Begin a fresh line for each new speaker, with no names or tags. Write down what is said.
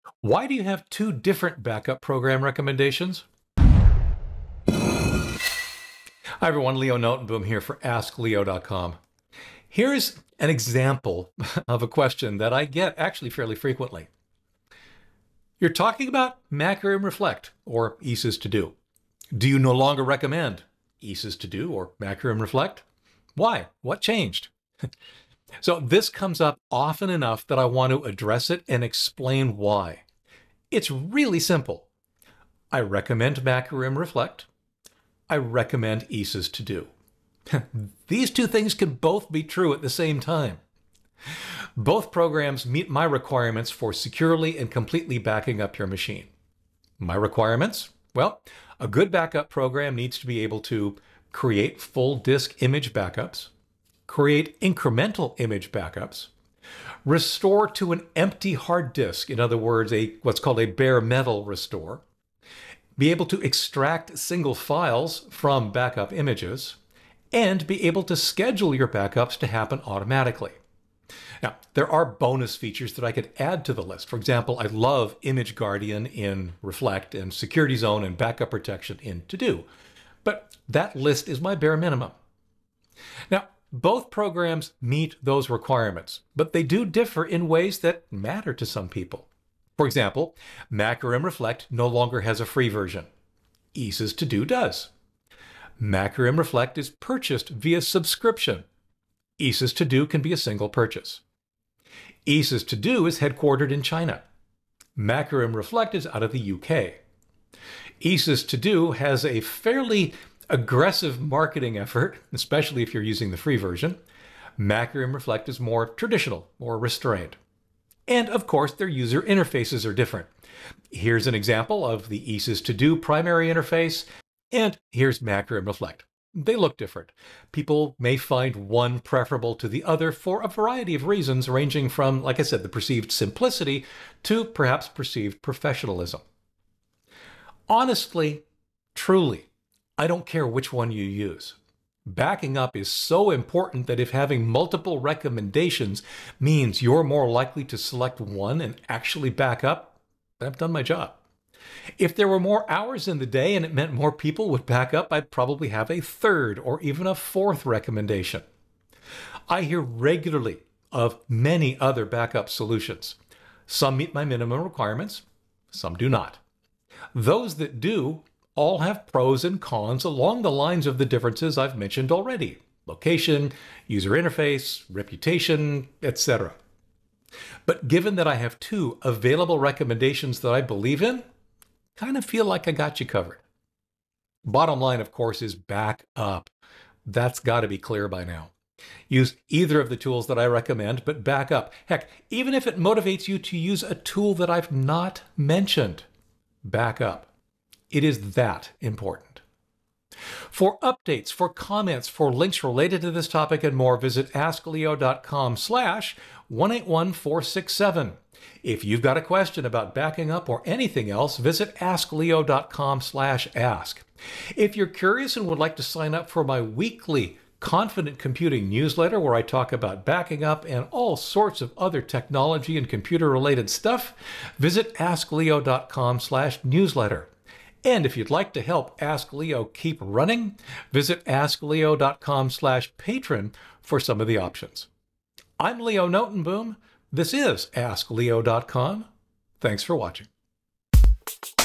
Why do you have two different backup program recommendations? Hi everyone, Leo Notenboom here for askleo.com. Here's an example of a question that I get actually fairly frequently. You're talking about Macrium Reflect or EaseUS To-Do. Do you no longer recommend EaseUS To-Do or Macrium Reflect? Why? What changed? So this comes up often enough that I want to address it and explain why. It's really simple. I recommend Macrium Reflect. I recommend EaseUS To-Do. These two things can both be true at the same time. Both programs meet my requirements for securely and completely backing up your machine. My requirements? Well, a good backup program needs to be able to create full disk image backups, create incremental image backups, restore to an empty hard disk, in other words, what's called a bare metal restore, be able to extract single files from backup images, and be able to schedule your backups to happen automatically. Now, there are bonus features that I could add to the list. For example, I love Image Guardian in Reflect and Security Zone and Backup Protection in To-Do, but that list is my bare minimum. Now, both programs meet those requirements, but they do differ in ways that matter to some people. For example, Macrium Reflect no longer has a free version. EaseUS To-Do does. Macrium Reflect is purchased via subscription. EaseUS To-Do can be a single purchase. EaseUS To-Do is headquartered in China. Macrium Reflect is out of the UK. EaseUS To-Do has a fairly aggressive marketing effort, especially if you're using the free version. Macrium Reflect is more traditional, more restrained. And of course, their user interfaces are different. Here's an example of the EaseUS To-Do primary interface, and here's Macrium Reflect. They look different. People may find one preferable to the other for a variety of reasons, ranging from, like I said, the perceived simplicity to perhaps perceived professionalism. Honestly, truly, I don't care which one you use. Backing up is so important that if having multiple recommendations means you're more likely to select one and actually back up, then I've done my job. If there were more hours in the day and it meant more people would back up, I'd probably have a third or even a fourth recommendation. I hear regularly of many other backup solutions. Some meet my minimum requirements, some do not. Those that do all have pros and cons along the lines of the differences I've mentioned already: location, user interface, reputation, etc. But given that I have two available recommendations that I believe in, kind of feel like I got you covered. Bottom line, of course, is back up. That's got to be clear by now. Use either of the tools that I recommend, but back up. Heck, even if it motivates you to use a tool that I've not mentioned, back up. It is that important. For updates, for comments, for links related to this topic and more, visit askleo.com/181467. If you've got a question about backing up or anything else, visit askleo.com/ask. If you're curious and would like to sign up for my weekly Confident Computing newsletter, where I talk about backing up and all sorts of other technology and computer-related stuff, visit askleo.com/newsletter. And if you'd like to help Ask Leo keep running, visit askleo.com/patron for some of the options. I'm Leo Notenboom. This is askleo.com. Thanks for watching.